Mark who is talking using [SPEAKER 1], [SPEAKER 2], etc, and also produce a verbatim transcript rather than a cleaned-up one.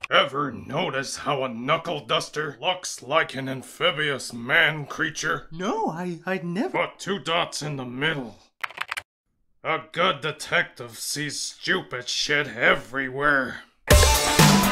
[SPEAKER 1] Ever notice how a knuckle duster looks like an amphibious man creature?
[SPEAKER 2] No, I, I'd never...
[SPEAKER 1] But two dots in the middle. A good detective sees stupid shit everywhere.